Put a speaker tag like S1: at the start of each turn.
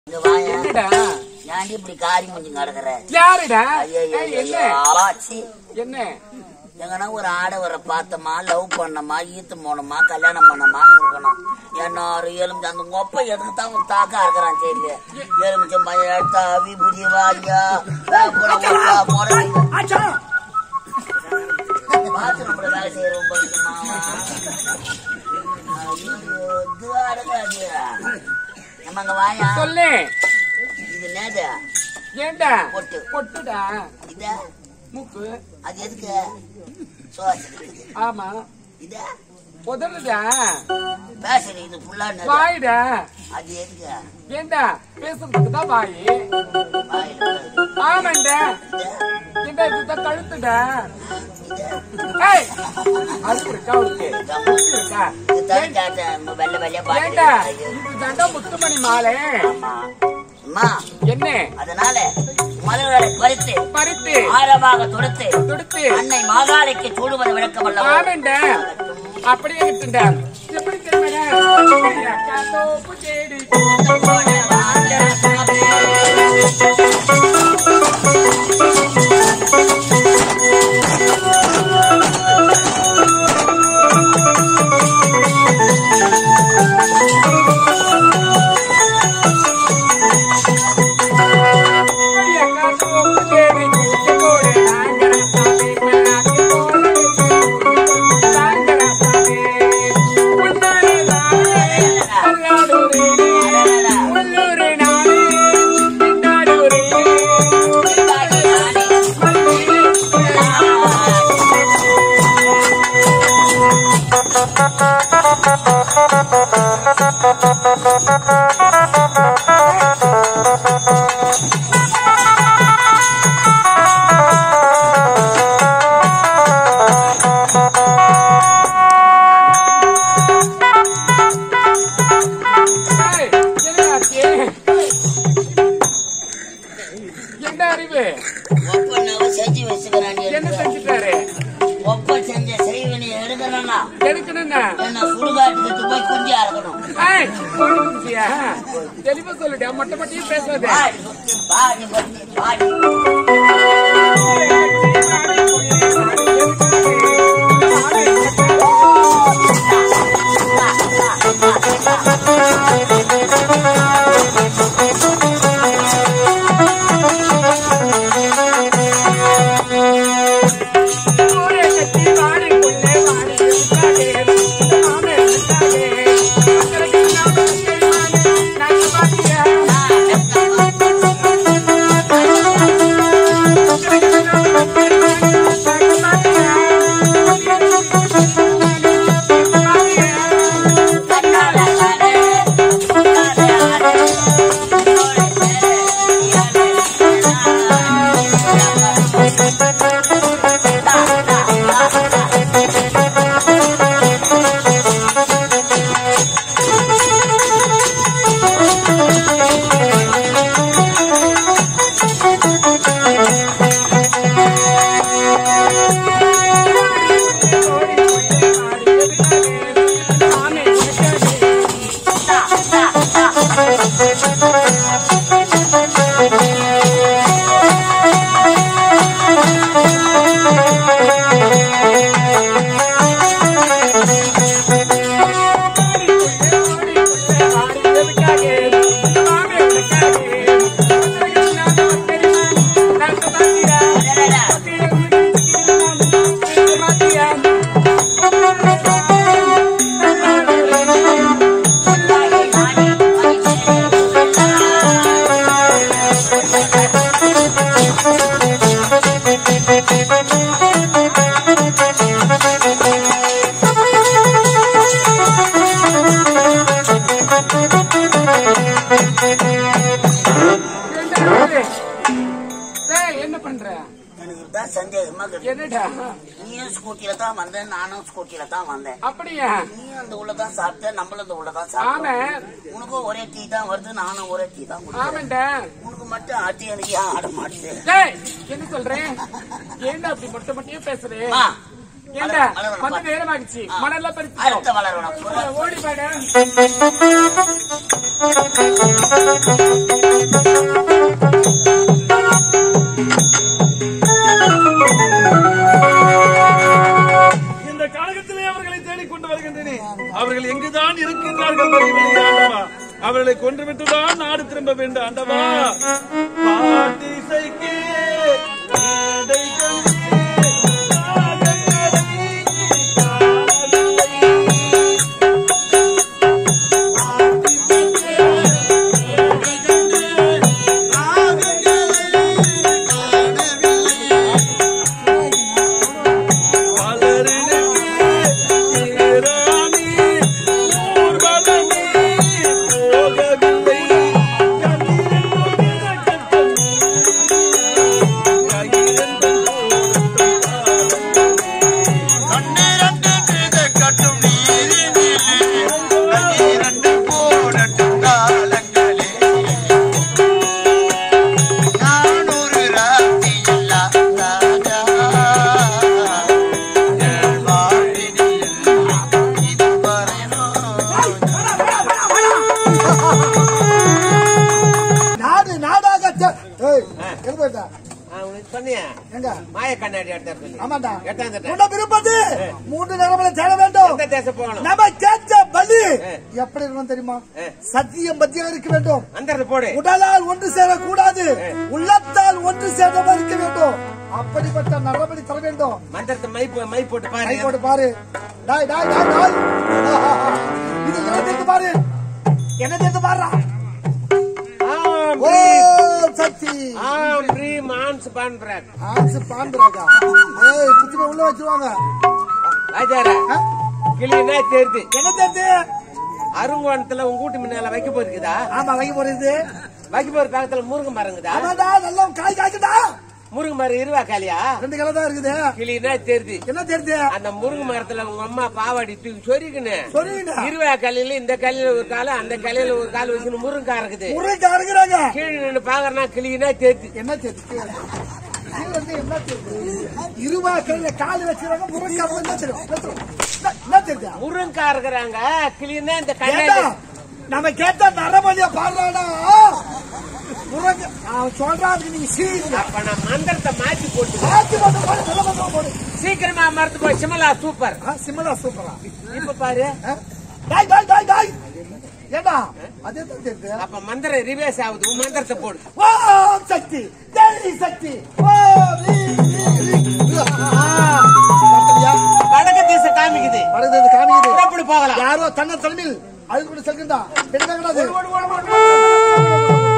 S1: இப்படி காரி முடிஞ்சு கிடக்குற
S2: என்ன
S1: எங்கன்னா ஒரு ஆடவரை பார்த்தமா லவ் பண்ணமா ஈத்து போனோமா கல்யாணம் பண்ணமான்னு இருக்கணும். எல்லாரும் எலுமிச்சு அந்த ஒப்ப எதுக்கு தான் தாக்கா இருக்கிறான். சரி எலுமிச்சம் பையன் எடுத்தா விபூதி வாரியா பார்த்து நம்மள வேலை செய்யறோம். நம்மங்க வாயா
S2: சொல்லு.
S1: இது நேது
S2: ஏண்டா
S1: பொட்டு
S2: பொட்டுடா.
S1: இத
S2: மூக்கு
S1: அது எதுக்கு சோசி?
S2: ஆமா
S1: இத
S2: உதவுடா.
S1: பேசுறேன் இது ஃபுல்லா
S2: வாயிடா.
S1: அது எதுக்கு?
S2: ஏண்டா பேசுறதுக்கு தான் வாய். ஆமாண்டா. ஏண்டா இதுதான் கழுத்துடா. அது இருக்கா அவருக்கு இருக்கா?
S1: வெள்ள வெள்ளையா
S2: ஏண்டா இதுதாண்டா முத்துமணி மாலை. என்ன
S1: அதனால மலர்களை பறித்து
S2: பறித்து
S1: ஆரமாக தொடுத்து
S2: தொடுத்து
S1: அன்னை மாகாளிக்கு சூடுவது விளக்கம் அல்ல.
S2: ஆமாண்டா. அப்படியே இருக்குண்டா. எப்படி தெரியுமா? தோப்பு தேடி தெளிவா சொல்லுடா. மொட்டை மொட்டையும் பேசாத. என்ன பண்ற?
S1: எனக்கு சந்தேகமா
S2: என்னடா?
S1: நீயும் ஸ்கூட்டில தான் வந்தேன், நானும் ஸ்கூட்டில தான் வந்தேன்.
S2: அப்படியா?
S1: நீ அந்த உள்ளதான் சாப்பிட்ட, நம்மளும் அந்த உள்ளதான் சாப்பிட்டேன். உனக்கும் ஒரே டீ தான் வருது, நானும் ஒரே டீ தான் குடிக்கிறேன். உனக்கு மட்டும் ஆட்டி எனக்கு ஆட மாட்டேன்.
S2: என்ன சொல்றேன்? ஏன்டா அப்படி மொட்டை மொட்டையும் பேசுறேன்? ஏண்டா வந்து நேரமாகிச்சு மணல்லாம் பறிச்சு
S1: அடுத்த வளரணும்
S2: ஓடி பாடு
S3: இந்த காலகத்திலே அவர்களை தேடிக்கொண்டு வருகின்றேன். அவர்கள் எங்குதான் இருக்கின்றார்கள் தெரியவில்லை ஆண்டவா. அவர்களை கொன்றுவிட்டுதான் நாடு திரும்ப வேண்டும் ஆண்டவா. பாட்டிசைக்கு மேடை கண்டு
S4: மாய கண்ணாடி எடுத்து
S5: மூன்று நேரங்களை தேட வேண்டும். நம்ம கேட்ட பலி எப்படி இருக்கணும் தெரியுமா? சத்தியம் பத்தியம் இருக்க வேண்டும். உடலால் ஒன்று சேரக்கூடாது, உள்ளத்தால் ஒன்று சேர்ந்தவா இருக்க வேண்டும். அப்படிப்பட்ட நரபலி தர வேண்டும்.
S4: மந்திரத்தை மை போட்டு
S5: பாரு. டாய் டாய் டாய் டாய். இது என்ன தெரிந்து பாரு, என்ன தெரிந்து பாரு. சக்தி
S4: ஆன்ஸ் பான்பிராக்
S5: உள்ள வச்சுருவாங்க.
S4: கிளினா தெரியுது.
S5: என்ன தெரியுது?
S4: அருங்கோணத்துல உங்க வீட்டு முன்னால வைக்க போயிருக்குதா?
S5: ஆமா, வைக்க போறது.
S4: வைக்க போற பக்கத்துல முருங்கை மரங்குதா?
S5: நல்லா காய் காய்க்குதா?
S4: முருங்கை மரம் இருவா காலியா?
S5: 2 கிலோ தான் இருக்குது.
S4: கிளினா தெரியுது.
S5: என்ன தெரியுது?
S4: அந்த முருங்கை மரத்துல உங்க அம்மா பாவாடி தூக்கி சொருகின்னு இருவா காலையில இந்த காலையில ஒரு கால அந்த காலையில ஒரு கால் வச்சு முருங்கா இருக்குது.
S5: முருங்கா இருக்கிறாங்க.
S4: கீழே நின்று பாக்குறா கிளினா தெரியுது.
S5: என்ன தெரியுது? என்ன தெரியுது? இருவா கையில கால் வச்சுறாங்க. முருங்கா என்ன தெரியுது?
S4: முருங்கா இருக்கிறாங்க. கிளினா இந்த கண்ணாடி
S5: நம்ம கேட்ட நரபலிய பாடுறாடா. சொல்றாங்க நீங்க
S4: மந்திரத்தை மாற்றி போட்டு சீக்கிரமா மறந்து போய் சிமலா சூப்பர்.
S5: சிமலா சூப்பரா?
S4: இப்ப பாரு.
S5: ஏடா அதே தான் தெரியுது.
S4: அப்ப மந்திரம் ரிவேஸ் ஆகுது. உன் மந்திரத்தை போடு.
S5: ஓம் சக்தி, ஜெய் சக்தி.
S4: வடக்கு திசை காமிக்குது.
S5: எப்படி போகலாம்? யாரோ தன்ன தலைமையில் அது கூட செல்கின்றா.